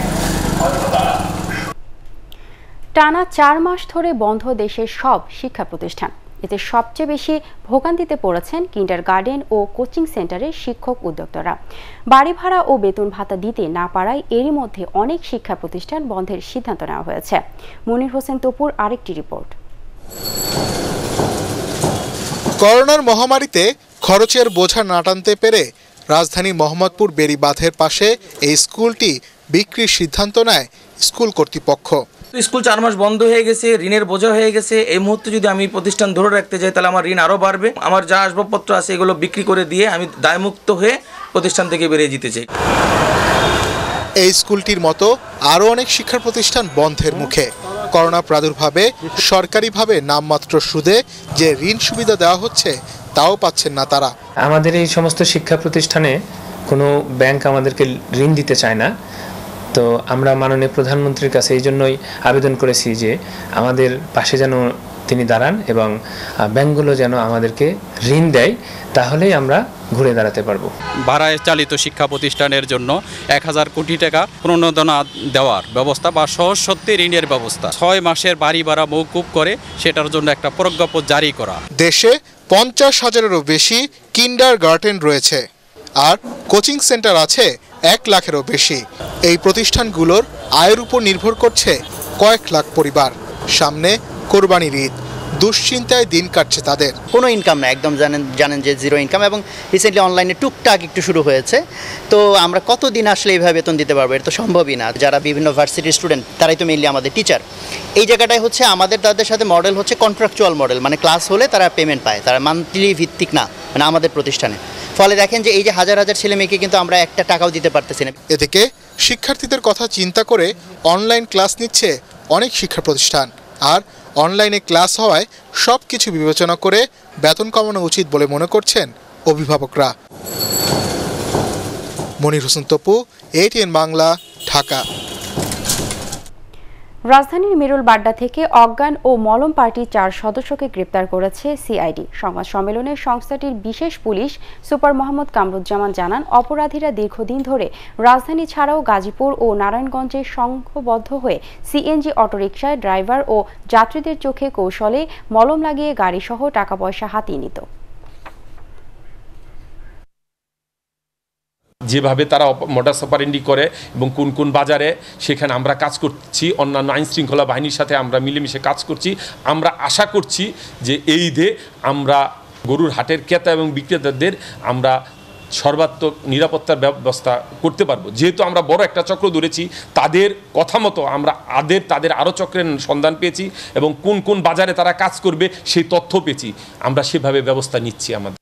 টানা চার মাস ধরে বন্ধ দেশের সব শিক্ষা প্রতিষ্ঠান। এতে সবচেয়ে বেশি ভোগান্তিতে পড়েছেন কিন্ডারগার্টেন ও কোচিং সেন্টারের শিক্ষক উদ্যোক্তারা। বাড়ি ভাড়া ও বেতন ভাতা দিতে না পারায় এরই মধ্যে অনেক শিক্ষা প্রতিষ্ঠান বন্ধের সিদ্ধান্ত নেওয়া হয়েছে। মনির হোসেন তপুর আরেকটি রিপোর্ট। করোনার মহামারীতে খরচের বোঝা না টানতে পেরে রাজধানী মোহাম্মদপুর বেড়িবাঁধের পাশে এই স্কুলটি বিক্রির সিদ্ধান্ত নেয় স্কুল কর্তৃপক্ষ। স্কুল চার মাস বন্ধ হয়ে গেছে, ঋণের বোঝা হয়ে গেছে। এই মুহূর্তে যদি আমি প্রতিষ্ঠান ধরে রাখতে যাই তাহলে আমার ঋণ আরও বাড়বে। আমার যা আসবাবপত্র আছে এগুলো বিক্রি করে দিয়ে আমি দায়মুক্ত হয়ে প্রতিষ্ঠান থেকে বেরিয়ে যেতে চাই। এই স্কুলটির মতো আরও অনেক শিক্ষা প্রতিষ্ঠান বন্ধের মুখে। করোনা প্রাদুর্ভাবে সরকারিভাবে নামমাত্র সুদে যে ঋণ সুবিধা দেওয়া হচ্ছে তাও পাচ্ছেন না তারা। আমাদের এই সমস্ত শিক্ষা প্রতিষ্ঠানে কোনো ব্যাংক আমাদেরকে ঋণ দিতে চায় না। তো আমরা মাননীয় প্রধানমন্ত্রীর কাছে এই জন্যই আবেদন করেছি যে আমাদের পাশে যেন তিনি দাঁড়ান এবং ব্যাংকগুলো যেন আমাদেরকে ঋণ দেয়, তাহলেই আমরা ঘুরে দাঁড়াতে পারবো। ভাড়ায় চালিত শিক্ষা প্রতিষ্ঠানের জন্য এক হাজার কোটি টাকা প্রণোদনা দেওয়ার ব্যবস্থা বা সহজ সত্যি ঋণের ব্যবস্থা, ছয় মাসের বাড়ি ভাড়া মওকুফ করে সেটার জন্য একটা প্রজ্ঞাপন জারি করা। দেশে পঞ্চাশ হাজারেরও বেশি কিন্ডারগার্টেন রয়েছে আর কোচিং সেন্টার আছে এক লাখেরও বেশি। এই প্রতিষ্ঠানগুলোর আয়ের উপর নির্ভর করছে কয়েক লাখ পরিবার। সামনে কোরবানির ঈদ, দুশ্চিন্তায় দিন কাটছে তাদের। কোনো ইনকাম না, একদম জানেন জানেন যে জিরো ইনকাম, এবং রিসেন্টলি অনলাইনে টুকটাক একটু শুরু হয়েছে। তো আমরা কতদিন আসলে এইভাবে বেতন দিতে পারবো? এটা তো সম্ভবই না। যারা বিভিন্ন ভার্সিটির স্টুডেন্ট তারাই তো মেইনলি আমাদের টিচার। এই জায়গাটায় হচ্ছে আমাদের তাদের সাথে মডেল হচ্ছে কন্ট্রাকচুয়াল মডেল, মানে ক্লাস হলে তারা পেমেন্ট পায়, তারা মান্থলি ভিত্তিক না, মানে আমাদের প্রতিষ্ঠানে। ফলে দেখেন যে এই যে হাজার হাজার ছেলে মেয়েকে কিন্তু আমরা একটা টাকাও দিতে পারতেছি না। এদিকে শিক্ষার্থীদের কথা চিন্তা করে অনলাইন ক্লাস নিচ্ছে অনেক শিক্ষা প্রতিষ্ঠান, আর অনলাইনে ক্লাস হওয়ায় সব কিছু বিবেচনা করে বেতন কমানো উচিত বলে মনে করছেন অভিভাবকরা। মনির হোসেন তপু, এটিএন বাংলা, ঢাকা। রাজধানীর মিরুল বাড্ডা থেকে অজ্ঞান ও মলম পার্টির চার সদস্যকে গ্রেপ্তার করেছে সিআইডি। সংবাদ সম্মেলনে সংস্থাটির বিশেষ পুলিশ সুপার মোহাম্মদ কামরুজ্জামান জানান, অপরাধীরা দীর্ঘদিন ধরে রাজধানী ছাড়াও গাজীপুর ও নারায়ণগঞ্জে সংঘবদ্ধ হয়ে সিএনজি অটোরিকশায় ড্রাইভার ও যাত্রীদের চোখে কৌশলে মলম লাগিয়ে গাড়িসহ টাকা পয়সা হাতিয়ে নিত। যেভাবে তারা মোডাস অপারেন্ডি করে এবং কোন কোন বাজারে, সেখানে আমরা কাজ করছি। অন্যান্য আইন শৃঙ্খলা বাহিনীর সাথে আমরা মিলেমিশে কাজ করছি। আমরা আশা করছি যে এই ঈদে আমরা গরুর হাটের ক্রেতা এবং বিক্রেতাদের আমরা সর্বাত্মক নিরাপত্তার ব্যবস্থা করতে পারবো। যেহেতু আমরা বড় একটা চক্র ধরেছি, তাদের কথা মতো আমরা আদের তাদের আরও চক্রের সন্ধান পেয়েছি এবং কোন কোন বাজারে তারা কাজ করবে সেই তথ্য পেয়েছি। আমরা সেভাবে ব্যবস্থা নিচ্ছি। আমাদের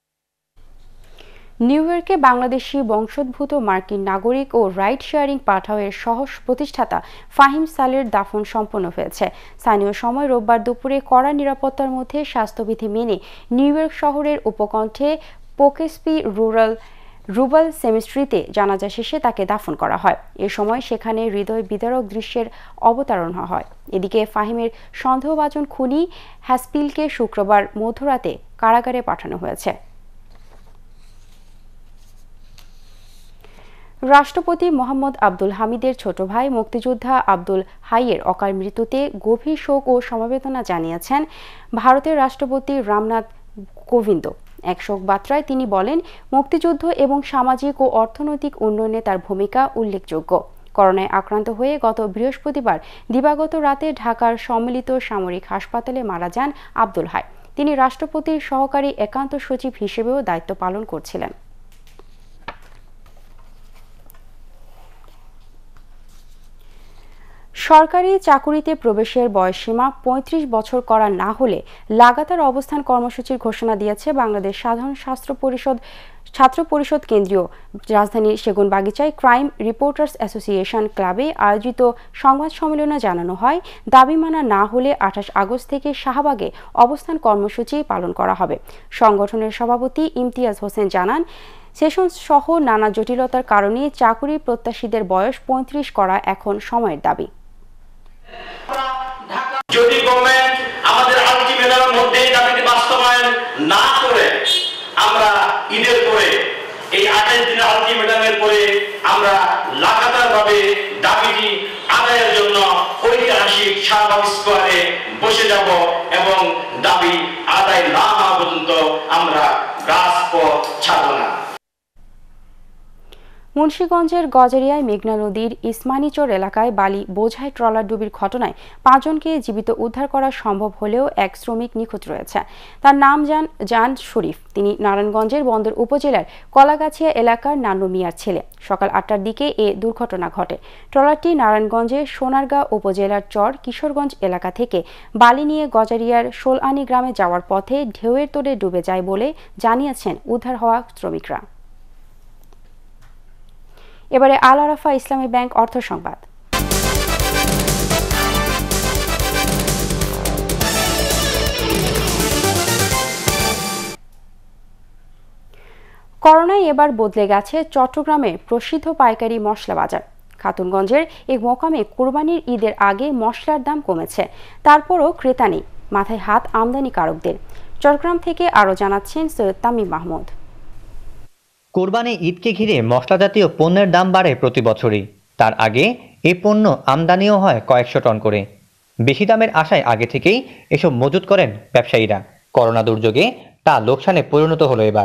নিউ ইয়র্কে বাংলাদেশি বংশোদ্ভূত মার্কিন নাগরিক ও রাইড শেয়ারিং পাঠাওয়ের সহ প্রতিষ্ঠাতা ফাহিম সালের দাফন সম্পন্ন হয়েছে। স্থানীয় সময় রোববার দুপুরে কড়া নিরাপত্তার মধ্যে স্বাস্থ্যবিধি মেনে নিউ ইয়র্ক শহরের উপকণ্ঠে পোকেসপি রুরাল রুবাল সেমিস্ট্রিতে জানাজা শেষে তাকে দাফন করা হয়। এ সময় সেখানে হৃদয় বিদারক দৃশ্যের অবতারণ হয়। এদিকে ফাহিমের সন্দেহভাজন খুনি হ্যাসপিলকে শুক্রবার মধ্যরাতে কারাগারে পাঠানো হয়েছে। রাষ্ট্রপতি মোহাম্মদ আব্দুল হামিদের ছোট ভাই মুক্তিযোদ্ধা আব্দুল হাইয়ের অকাল মৃত্যুতে গভীর শোক ও সমবেদনা জানিয়েছেন ভারতের রাষ্ট্রপতি রামনাথ কোবিন্দ। এক শোক বার্তায় তিনি বলেন, মুক্তিযুদ্ধ এবং সামাজিক ও অর্থনৈতিক উন্নয়নে তার ভূমিকা উল্লেখযোগ্য। করোনায় আক্রান্ত হয়ে গত বৃহস্পতিবার দিবাগত রাতে ঢাকার সম্মিলিত সামরিক হাসপাতালে মারা যান আব্দুল হাই। তিনি রাষ্ট্রপতির সহকারী একান্ত সচিব হিসেবেও দায়িত্ব পালন করছিলেন। সরকারি চাকুরিতে প্রবেশের বয়সসীমা পঁয়ত্রিশ বছর করা না হলে লাগাতার অবস্থান কর্মসূচির ঘোষণা দিয়েছে বাংলাদেশ সাধারণ ছাত্র পরিষদ ছাত্র পরিষদ কেন্দ্রীয় রাজধানীর সেগুনবাগিচায় ক্রাইম রিপোর্টার্স অ্যাসোসিয়েশন ক্লাবে আয়োজিত সংবাদ সম্মেলনে জানানো হয়, দাবি মানা না হলে আঠাশ আগস্ট থেকে শাহবাগে অবস্থান কর্মসূচি পালন করা হবে। সংগঠনের সভাপতি ইমতিয়াজ হোসেন জানান, সেশন সহ নানা জটিলতার কারণে চাকুরি প্রত্যাশীদের বয়স পঁয়ত্রিশ করা এখন সময়ের দাবি। যদি গভর্নমেন্ট আমাদের আলটিমেটামের মধ্যে দাবিটি বাস্তবায়ন না করে, আমরা ঈদের পরে এই আঠাশ দিনের আলটিমেটামের পরে আমরা লাগাতার ভাবে দাবিটি আদায়ের জন্য ঐতিহাসিক শাহবাগ স্কোয়ারে বসে যাব এবং দাবি আদায় না হওয়া পর্যন্ত আমরা রাজপথ ছাড়ব না। মুন্সিগঞ্জের গজারিয়ায় মেঘনা নদীর ইসমানীচর এলাকায় বালি বোঝাই ট্রলার ডুবির ঘটনায় পাঁচজনকে জীবিত উদ্ধার করা সম্ভব হলেও এক শ্রমিক নিখোঁজ রয়েছে। তার নাম জান জান শরীফ। তিনি নারায়ণগঞ্জের বন্দর উপজেলার কলাগাছিয়া এলাকার নান্নু মিয়ার ছেলে। সকাল আটটার দিকে এ দুর্ঘটনা ঘটে। ট্রলারটি নারায়ণগঞ্জের সোনারগাঁ উপজেলার চর কিশোরগঞ্জ এলাকা থেকে বালি নিয়ে গজারিয়ার শোলআনি গ্রামে যাওয়ার পথে ঢেউয়ের তোড়ে ডুবে যায় বলে জানিয়েছেন উদ্ধার হওয়া শ্রমিকরা। এবারে আল আরাফা ইসলামী ব্যাংক অর্থ সংবাদ। করোনায় এবার বদলে গেছে চট্টগ্রামের প্রসিদ্ধ পাইকারি মশলা বাজার। খাতুনগঞ্জের এক মোকামে কোরবানির ঈদের আগে মশলার দাম কমেছে, তারপরও ক্রেতা নেই, মাথায় হাত আমদানিকারকদের। চট্টগ্রাম থেকে আরও জানাচ্ছেন সৈয়দ তামিম মাহমুদ। কোরবানি ঈদকে ঘিরে মশলা জাতীয় পণ্যের দাম বাড়ে প্রতি বছরই। তার আগে এই পণ্য আমদানিও হয় কয়েকশো টন করে। বেশি দামের আশায় আগে থেকেই এসব মজুত করেন ব্যবসায়ীরা। করোনা দুর্যোগে তা লোকসানে পরিণত হলো এবার।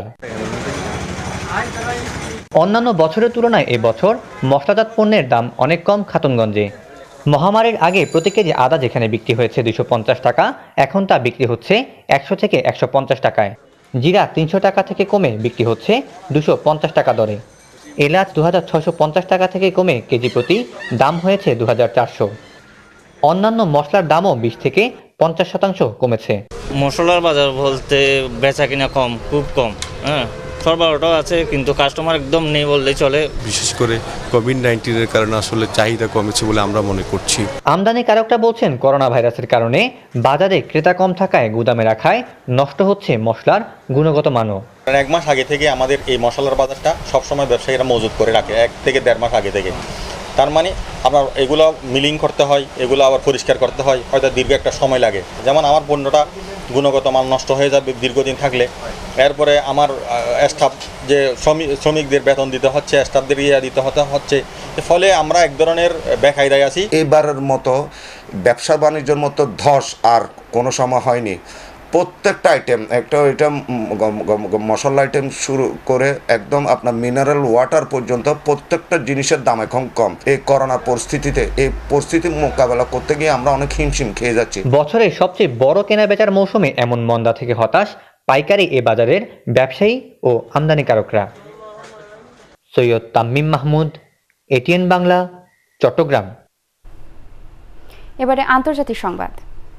অন্যান্য বছরের তুলনায় এবছর মশলাজাত পণ্যের দাম অনেক কম খাতুনগঞ্জে। মহামারীর আগে প্রতি কেজি আদা যেখানে বিক্রি হয়েছে দুশো পঞ্চাশ টাকা, এখন তা বিক্রি হচ্ছে একশো থেকে একশো পঞ্চাশ টাকায়। জিরা তিনশো টাকা থেকে কমে বিক্রি হচ্ছে দুশো পঞ্চাশ টাকা দরে। এলাচ দু হাজার ছশো পঞ্চাশ টাকা থেকে কমে কেজি প্রতি দাম হয়েছে দু হাজার চারশো। অন্যান্য মশলার দামও বিশ থেকে পঞ্চাশ শতাংশ কমেছে। মশলার বাজার বলতে বেচা কিনা কম, খুব কম। হ্যাঁ, সরবরাহটাও আছে কিন্তু কাস্টমার একদম নেই বললেই চলে। বিশেষ করে কোভিড নাইন্টিনের কারণে আসলে চাহিদা কমেছে বলে আমরা মনে করছি। আমদানিকারকরা বলছেন করোনা ভাইরাসের কারণে বাজারে ক্রেতা কম থাকায় গুদামে রাখায় নষ্ট হচ্ছে মশলার গুণগত মানও। এক মাস আগে থেকে আমাদের এই মশলার বাজারটা সবসময় ব্যবসায়ীরা মজুত করে রাখে, এক থেকে দেড় মাস আগে থেকে। তার মানে আপনার এগুলো মিলিং করতে হয়, এগুলো আবার পরিষ্কার করতে হয়, হয়তো দীর্ঘ একটা সময় লাগে। যেমন আমার পণ্যটা গুণগত মান নষ্ট হয়ে যাবে দীর্ঘদিন থাকলে। এরপরে আমার স্টাফ যে শ্রমিক শ্রমিকদের বেতন দিতে হচ্ছে, স্টাফদের ইয়ে দিতে হতে হচ্ছে, ফলে আমরা এক ধরনের বেকায়দায় আছি। এবারের মতো ব্যবসা বাণিজ্যের মতো ধস আর কোনো সময় হয়নি। প্রত্যেকটা আইটেম একটা এটা মশলা আইটেম শুরু করে একদম আপনার মিনারেল ওয়াটার পর্যন্ত প্রত্যেকটা জিনিসের দাম এখন কম। এই করোনা পরিস্থিতিতে এই পরিস্থিতি মোকাবেলা করতে গিয়ে আমরা অনেক হিমশিম খেয়ে যাচ্ছি। বছরের সবচেয়ে বড় কেনাবেচার মৌসুমে এমন মন্দা থেকে হতাশ পাইকারি এ বাজারের ব্যবসায়ী ও আমদানিকারকরা। সৈয়দ তামিম মাহমুদ, এটিএন বাংলা, চট্টগ্রাম। এবারে আন্তর্জাতিক সংবাদ।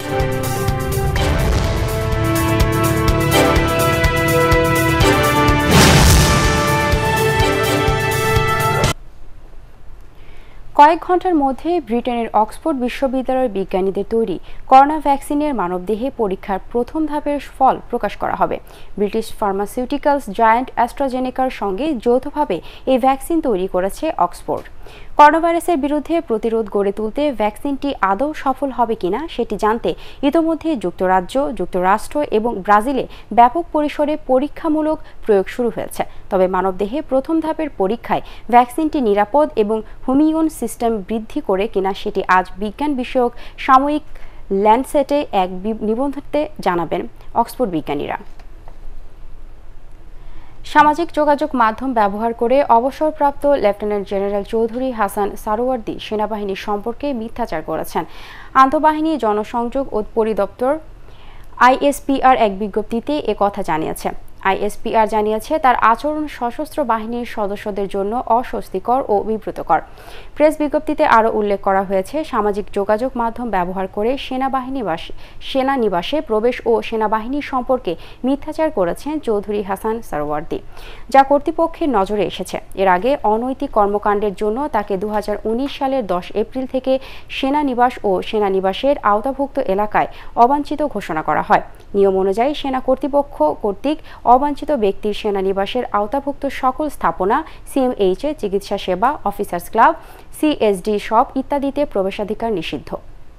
কয়েক ঘন্টার মধ্যে ব্রিটেনের অক্সফোর্ড বিশ্ববিদ্যালয়ের বিজ্ঞানীদের তৈরি করোনা ভ্যাকসিনের মানবদেহে পরীক্ষার প্রথম ধাপের ফল প্রকাশ করা হবে। ব্রিটিশ ফার্মাসিউটিক্যালস জায়ান্ট অ্যাস্ট্রাজেনেকার সঙ্গে যৌথভাবে এই ভ্যাকসিন তৈরি করেছে অক্সফোর্ড। করোনা ভাইরাসের বিরুদ্ধে প্রতিরোধ গড়ে তুলতে ভ্যাকসিনটি আদৌ সফল হবে কিনা সেটি জানতে ইতোমধ্যে যুক্তরাজ্য, যুক্তরাষ্ট্র এবং ব্রাজিলে ব্যাপক পরিসরে পরীক্ষামূলক প্রয়োগ শুরু হয়েছে। তবে মানবদেহে প্রথম ধাপের পরীক্ষায় ভ্যাকসিনটি নিরাপদ এবং ইমিউন সিস্টেম বৃদ্ধি করে কিনা সেটি আজ বিজ্ঞান বিষয়ক সাময়িক ল্যান্ডসেটে এক নিবন্ধে জানাবেন অক্সফোর্ড বিজ্ঞানীরা। সামাজিক যোগাযোগ মাধ্যম ব্যবহার করে অবসরপ্রাপ্ত লেফটেন্যান্ট জেনারেল চৌধুরী হাসান সারোয়ার্দী সেনাবাহিনীর সম্পর্কে মিথ্যাচার করেছেন। আন্তঃবাহিনী জনসংযোগ ও পরিদপ্তর আইএসপিআর এক বিজ্ঞপ্তিতে একথা জানিয়েছে। আইএসপিআর জানিয়েছে তার আচরণ সশস্ত্র বাহিনীর সদস্যদের জন্য অস্বস্তিকর ও বিব্রতকর। প্রেস বিজ্ঞপ্তিতে আরও উল্লেখ করা হয়েছে, সামাজিক যোগাযোগ মাধ্যম ব্যবহার করে সেনাবাহিনী সেনানিবাসে প্রবেশ ও সেনাবাহিনীর সম্পর্কে মিথ্যাচার করেছেন চৌধুরী হাসান সারোয়ার্দী, যা কর্তৃপক্ষের নজরে এসেছে। এর আগে অনৈতিক কর্মকাণ্ডের জন্য তাকে দু হাজার উনিশ সালের দশ এপ্রিল থেকে সেনানিবাস ও সেনানিবাসের আওতাভুক্ত এলাকায় অবাঞ্ছিত ঘোষণা করা হয়। নিয়ম অনুযায়ী সেনা কর্তৃপক্ষ কর্তৃক অবাঞ্ছিত ব্যক্তির সেনানিবাসের আওতাভুক্ত সকল স্থাপনা, সিএমএইচে, চিকিৎসা সেবা, অফিসার্স ক্লাব, সিএসডি শপ ইত্যাদিতে প্রবেশাধিকার নিষিদ্ধ।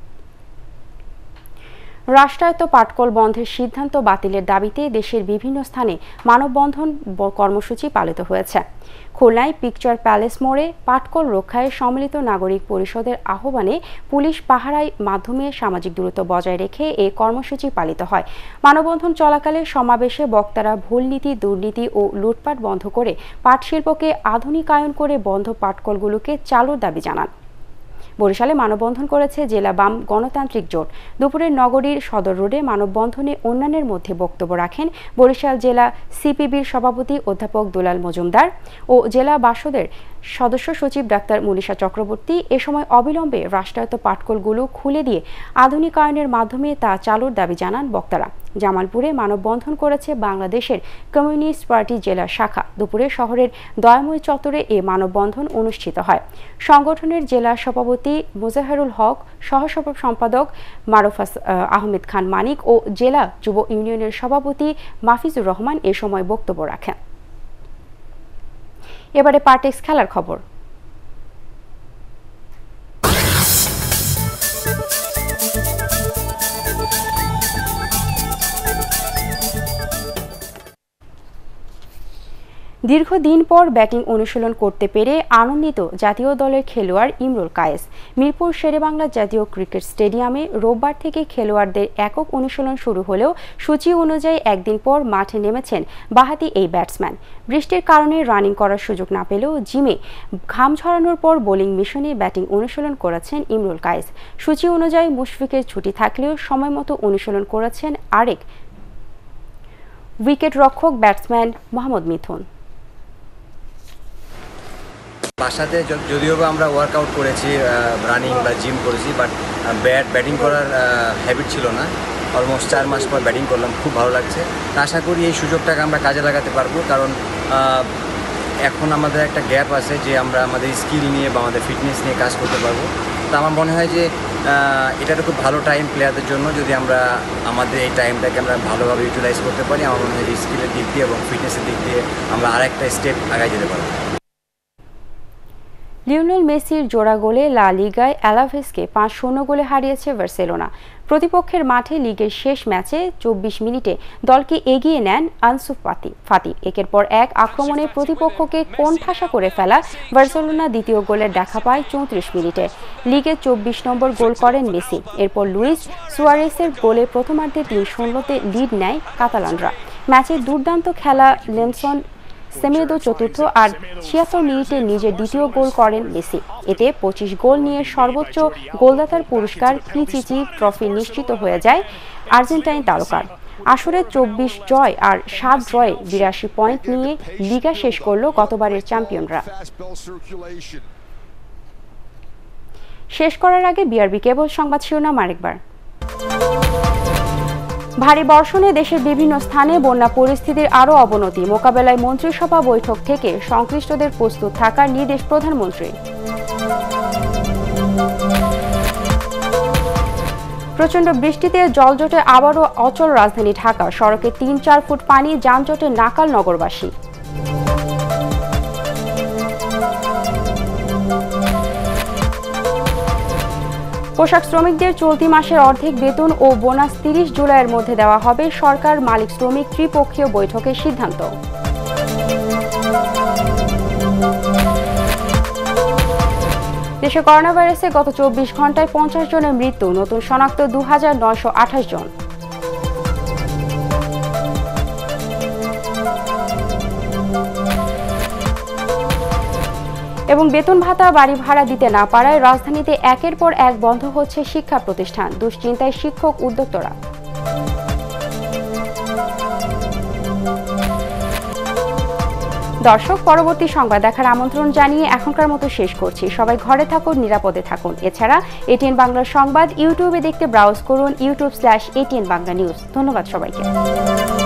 রাষ্ট্রায়ত্ত পাটকল বন্ধের সিদ্ধান্ত বাতিলের দাবিতে দেশের বিভিন্ন স্থানে মানববন্ধন কর্মসূচি পালিত হয়েছে। খুলনায় পিকচার প্যালেস মোড়ে পাটকল রক্ষায় সম্মিলিত নাগরিক পরিষদের আহ্বানে পুলিশ পাহারার মাধ্যমে সামাজিক দূরত্ব বজায় রেখে এই কর্মসূচি পালিত হয়। মানববন্ধন চলাকালে সমাবেশে বক্তারা ভুলনীতি, দুর্নীতি ও লুটপাট বন্ধ করে পাট শিল্পকে আধুনিকায়ন করে বন্ধ পাটকলগুলোকে চালুর দাবি জানান। বরিশালে মানববন্ধন করেছে জেলা বাম গণতান্ত্রিক জোট। দুপুরে নগরীর সদর রোডে মানববন্ধনে অন্যান্যের মধ্যে বক্তব্য রাখেন বরিশাল জেলা সিপিবির সভাপতি অধ্যাপক দুলাল মজুমদার ও জেলা বাসদের সদস্য সচিব ডাক্তার মুনিশা চক্রবর্তী। এ সময় অবিলম্বে রাষ্ট্রায়ত্ত পাটকলগুলো খুলে দিয়ে আধুনিকায়নের মাধ্যমে তা চালুর দাবি জানান বক্তারা। জামালপুরে মানববন্ধন করেছে বাংলাদেশের কমিউনিস্ট পার্টি জেলা শাখা। দুপুরে শহরের দয়াময় চত্বরে এ মানববন্ধন অনুষ্ঠিত হয়। সংগঠনের জেলা সভাপতি মোজাহেরুল হক, সহ সম্পাদক মারুফাস আহমেদ খান মানিক ও জেলা যুব ইউনিয়নের সভাপতি মাফিজুর রহমান এ সময় বক্তব্য রাখেন। এবারে পার্টেক্স খেলার খবর। দীর্ঘদিন পর ব্যাটিং অনুশীলন করতে পেরে আনন্দিত জাতীয় দলের খেলোয়াড় ইমরুল কায়েস। মিরপুর শেরেবাংলা জাতীয় ক্রিকেট স্টেডিয়ামে রোববার থেকে খেলোয়াড়দের একক অনুশীলন শুরু হলেও সূচি অনুযায়ী একদিন পর মাঠে নেমেছেন বাঁহাতি এই ব্যাটসম্যান। বৃষ্টির কারণে রানিং করার সুযোগ না পেলেও জিমে ঘাম ঝরানোর পর বোলিং মিশনে ব্যাটিং অনুশীলন করেছেন ইমরুল কায়েস। সূচি অনুযায়ী মুশফিকের ছুটি থাকলেও সময়মতো অনুশীলন করেছেন আরেক উইকেট রক্ষক ব্যাটসম্যান মোহাম্মদ মিথুন। বাসাতে যদিও বা আমরা ওয়ার্কআউট করেছি, রানিং বা জিম করেছি, বাট ব্যাট ব্যাটিং করার হ্যাবিট ছিল না। অলমোস্ট চার মাস পর ব্যাটিং করলাম, খুব ভালো লাগছে। আশা করি এই সুযোগটাকে আমরা কাজে লাগাতে পারবো, কারণ এখন আমাদের একটা গ্যাপ আছে যে আমরা আমাদের স্কিল নিয়ে বা আমাদের ফিটনেস নিয়ে কাজ করতে পারবো। তো আমার মনে হয় যে এটা খুব ভালো টাইম প্লেয়ারদের জন্য, যদি আমরা আমাদের এই টাইমটাকে আমরা ভালোভাবে ইউটিলাইজ করতে পারি। আমার মনে হয় যে স্কিলের দিক দিয়ে এবং ফিটনেসের দিক দিয়ে আমরা আরেকটা স্টেপ আগায় যেতে পারবো। লিওনেল মেসির জোড়া গোলে লা লিগায় অ্যালাভেসকে পাঁচ শূন্য গোলে হারিয়েছে বার্সেলোনা। প্রতিপক্ষের মাঠে লিগের শেষ ম্যাচে চব্বিশ মিনিটে দলকে এগিয়ে নেন আনসু ফাতি ফাতি একের পর এক আক্রমণে প্রতিপক্ষকে কোণঠাসা করে ফেলা বার্সেলোনা দ্বিতীয় গোলের দেখা পায় চৌত্রিশ মিনিটে। লিগে চব্বিশ নম্বর গোল করেন মেসি। এরপর লুইস সুয়ারেসের গোলে প্রথমার্ধে তিন শূন্যতে লিড নেয় কাতালানরা। ম্যাচে দুর্দান্ত খেলা লেনসন সেমেদো চতুর্থ আর ছিয়াত্তর মিনিটে নিজের দ্বিতীয় গোল করেন মেসি। এতে পঁচিশ গোল নিয়ে সর্বোচ্চ গোলদাতার পুরস্কার পিচিচি ট্রফি নিশ্চিত হয়ে যায় আর্জেন্টাইন তারকার। আসরে চব্বিশ জয় আর সাত ড্রয়ে বিরাশি পয়েন্ট নিয়ে লিগা শেষ করল গতবারের চ্যাম্পিয়নরা। শেষ করার আগে বিআরবি কেবল সংবাদ শিরোনাম আরেকবার। ভারী বর্ষণে দেশের বিভিন্ন স্থানে বন্যা পরিস্থিতির আরও অবনতি, মোকাবেলায় মন্ত্রিসভা বৈঠক থেকে সংশ্লিষ্টদের প্রস্তুত থাকার নির্দেশ প্রধানমন্ত্রী। প্রচণ্ড বৃষ্টিতে জলজটে আবারও অচল রাজধানী ঢাকা, সড়কে তিন চার ফুট পানি, যানজটে নাকাল নগরবাসী। পোশাক শ্রমিকদের চলতি মাসের অর্ধেক বেতন ও বোনাস তিরিশ জুলাইয়ের মধ্যে দেওয়া হবে, সরকার মালিক শ্রমিক ত্রিপক্ষীয় বৈঠকের সিদ্ধান্ত। দেশে করোনা ভাইরাসে গত চব্বিশ ঘন্টায় পঞ্চাশ জনের মৃত্যু, নতুন শনাক্ত দু হাজার নয়শো আঠাশ জন। এবং বেতন ভাতা বাড়ি ভাড়া দিতে না পারায় রাজধানীতে একের পর এক বন্ধ হচ্ছে শিক্ষা প্রতিষ্ঠান, দুশ্চিন্তায় শিক্ষক উদ্যোক্তারা। দর্শক, পরবর্তী সংবাদ দেখার আমন্ত্রণ জানিয়ে এখনকার মতো শেষ করছি। সবাই ঘরে থাকুন, নিরাপদে থাকুন। এছাড়া এটিএন বাংলার সংবাদ ইউটিউবে দেখতে ব্রাউজ করুন YouTube slash ATN Bangla news. ধন্যবাদ সবাইকে।